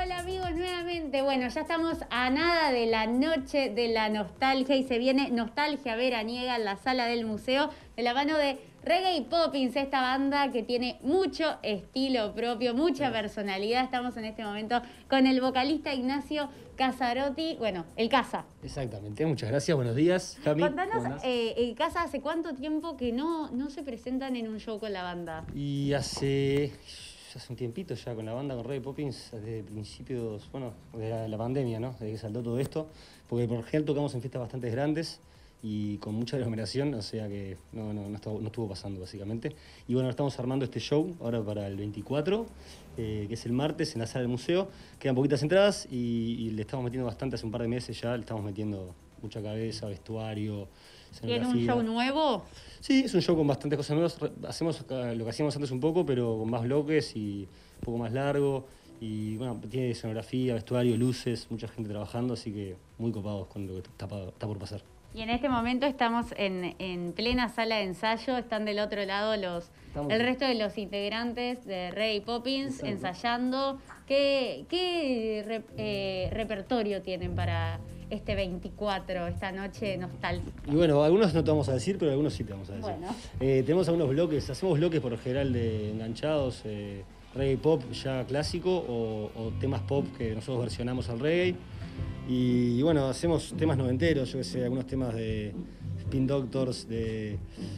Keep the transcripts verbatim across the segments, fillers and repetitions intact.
Hola amigos, nuevamente. Bueno, ya estamos a nada de la noche de la nostalgia y se viene Nostalgia Veraniega en la sala del museo de la mano de Reggae Poppins, esta banda que tiene mucho estilo propio, mucha personalidad. Estamos en este momento con el vocalista Ignacio Casarotti, bueno, el Casa. Exactamente, muchas gracias, buenos días, Jami. Contanos, eh, el Casa, ¿hace cuánto tiempo que no, no se presentan en un show con la banda? Y hace, hace un tiempito ya con la banda, con Reggae Poppins, desde principios, bueno, de la, la pandemia, ¿no? Desde que saltó todo esto, porque por lo general tocamos en fiestas bastante grandes y con mucha aglomeración, o sea que no, no, no, estuvo, no estuvo pasando básicamente. Y bueno, estamos armando este show ahora para el veinticuatro, eh, que es el martes en la sala del museo. Quedan poquitas entradas y, y le estamos metiendo bastante, hace un par de meses ya, le estamos metiendo mucha cabeza, vestuario, ¿Tiene un show nuevo? Sí, es un show con bastantes cosas nuevas. Hacemos lo que hacíamos antes un poco, pero con más bloques y un poco más largo. Y bueno, tiene escenografía, vestuario, luces, mucha gente trabajando, así que muy copados con lo que está, está por pasar. Y en este momento estamos en, en plena sala de ensayo, están del otro lado los estamos el resto de los integrantes de Reggae Poppins. Exacto. Ensayando. ¿Qué, qué re, eh, repertorio tienen para este veinticuatro, esta noche nostálgica? Y bueno, algunos no te vamos a decir, pero algunos sí te vamos a decir. Bueno. Eh, tenemos algunos bloques, hacemos bloques por lo general de enganchados, eh, reggae pop ya clásico o, o temas pop que nosotros versionamos al reggae. Y, y bueno, hacemos temas noventeros, yo que sé, algunos temas de Spin Doctors, de,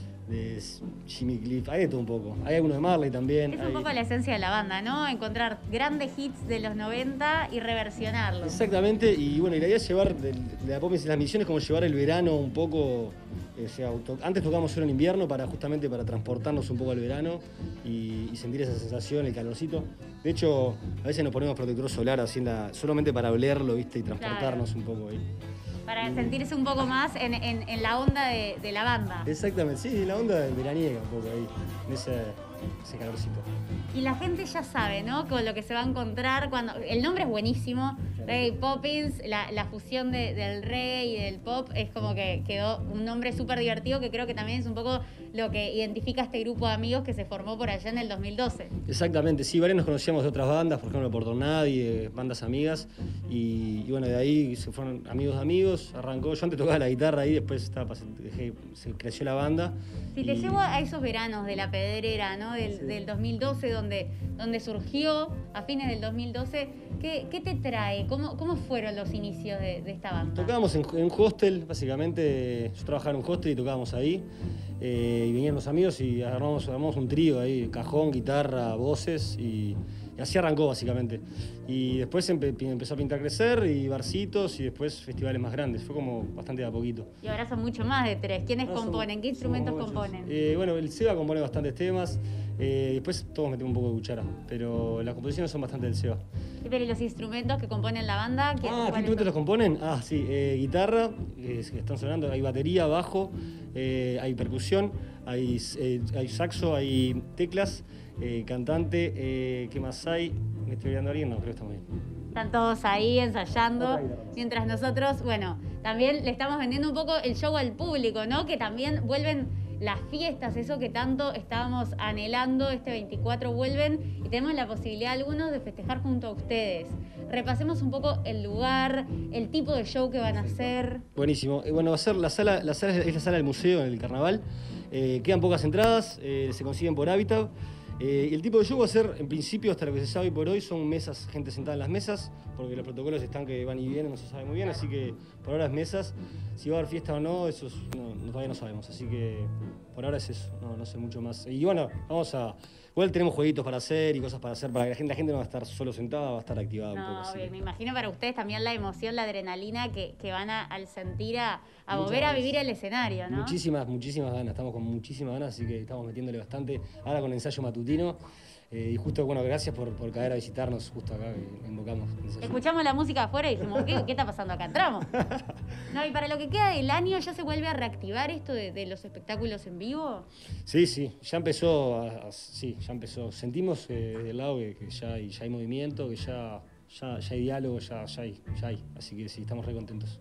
de Jimmy Cliff, hay de todo un poco. Hay algunos de Marley también. Es un hay... poco la esencia de la banda, ¿no? Encontrar grandes hits de los noventa y reversionarlos. Exactamente, y bueno, y la idea es llevar, de, de la pop, las misiones como llevar el verano un poco. O sea, to, antes tocábamos solo en invierno para justamente para transportarnos un poco al verano y, y sentir esa sensación, el calorcito. De hecho, a veces nos ponemos protector solar así en la, solamente para olerlo, ¿viste? Y transportarnos, claro, un poco ahí. Para y, sentirse un poco más en, en, en la onda de, de la banda. Exactamente, sí, en la onda veraniega un poco ahí, en ese, ese calorcito. Y la gente ya sabe, ¿no? Con lo que se va a encontrar cuando... El nombre es buenísimo, Reggae Poppins, la, la fusión de, del reggae y del pop es como que quedó un nombre súper divertido que creo que también es un poco lo que identifica a este grupo de amigos que se formó por allá en el dos mil doce. Exactamente, sí, varios nos conocíamos de otras bandas, por ejemplo, por Nadie, bandas amigas, y, y bueno, de ahí se fueron amigos de amigos, arrancó, yo antes tocaba la guitarra ahí, después estaba, dejé, se creció la banda. Si y... te llevo a esos veranos de la Pedrera, ¿no? Del, sí. del dos mil doce, donde, donde surgió a fines del dos mil doce, ¿qué, qué te trae? ¿Cómo, cómo fueron los inicios de, de esta banda? Tocábamos en, en hostel, básicamente, yo trabajaba en un hostel y tocábamos ahí, eh, y venían los amigos y armamos, armamos un trío ahí, cajón, guitarra, voces, y, y así arrancó básicamente. Y después empe, empezó a pintar crecer, y barcitos, y después festivales más grandes, fue como bastante de a poquito. Y ahora son mucho más de tres, ¿quiénes ahora componen? Son, ¿Qué instrumentos componen? Eh, bueno, el Seba compone bastantes temas, eh, después todos metemos un poco de cuchara, pero las composiciones son bastante del Seba. Pero ¿y los instrumentos que componen la banda? Ah, ¿qué instrumentos los componen? Ah, sí, eh, guitarra, que están sonando, hay batería, bajo, eh, hay percusión, hay, eh, hay saxo, hay teclas, eh, cantante, eh, ¿qué más hay? ¿Me estoy olvidando a alguien? No, creo que estamos bien. Están todos ahí ensayando, mientras nosotros, bueno, también le estamos vendiendo un poco el show al público, ¿no? Que también vuelven las fiestas, eso que tanto estábamos anhelando, este veinticuatro vuelven y tenemos la posibilidad algunos de festejar junto a ustedes. Repasemos un poco el lugar, el tipo de show que van a hacer. Buenísimo. Eh, bueno, va a ser la sala, la sala es la sala del museo en el carnaval. Eh, quedan pocas entradas, eh, se consiguen por Habitat. Eh, el tipo de show va a ser, en principio, hasta lo que se sabe por hoy, son mesas, gente sentada en las mesas, porque los protocolos están que van y vienen, no se sabe muy bien, así que por ahora es mesas. Si va a haber fiesta o no, eso es, no, todavía no sabemos, así que por ahora es eso, no, no sé mucho más. Y bueno, vamos a... Igual tenemos jueguitos para hacer y cosas para hacer, para que la gente, la gente no va a estar solo sentada, va a estar activada no, un poco. Bien, me imagino para ustedes también la emoción, la adrenalina que, que van a, al sentir a, a volver a vivir el escenario, ¿no? Muchísimas, muchísimas ganas, estamos con muchísimas ganas, así que estamos metiéndole bastante. Ahora con el ensayo matutino. Eh, y justo, bueno, gracias por, por caer a visitarnos justo acá, que invocamos. Escuchamos la música afuera y dijimos, ¿qué, qué está pasando acá? Entramos. No, y para lo que queda del año, ¿ya se vuelve a reactivar esto de, de los espectáculos en vivo? Sí, sí, ya empezó, a, a, sí, ya empezó. Sentimos eh, del lado que, que ya, hay, ya hay movimiento, que ya, ya, ya hay diálogo, ya, ya, hay, ya hay. Así que sí, estamos re contentos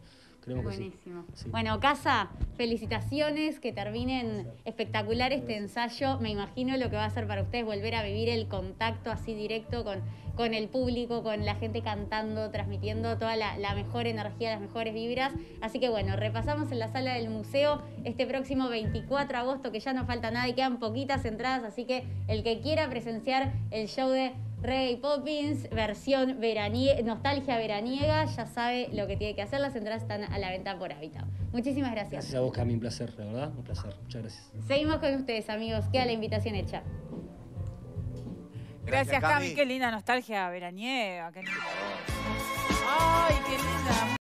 Creemos que sí. Buenísimo. Sí. Bueno, Casa, felicitaciones, que terminen espectacular este ensayo. Me imagino lo que va a ser para ustedes volver a vivir el contacto así directo con, con el público, con la gente cantando, transmitiendo toda la, la mejor energía, las mejores vibras. Así que bueno, repasamos en la sala del museo este próximo veinticuatro de agosto, que ya no falta nada y quedan poquitas entradas, así que el que quiera presenciar el show de Reggae Poppins, versión veranie nostalgia veraniega, ya sabe lo que tiene que hacer. Las entradas están a la venta por Habitat. Muchísimas gracias. Gracias a vos, Cami, un placer, la verdad, un placer. Muchas gracias. Seguimos con ustedes, amigos. Queda la invitación hecha. Gracias, Cami. Qué linda nostalgia veraniega. Qué linda voz. Ay, qué linda.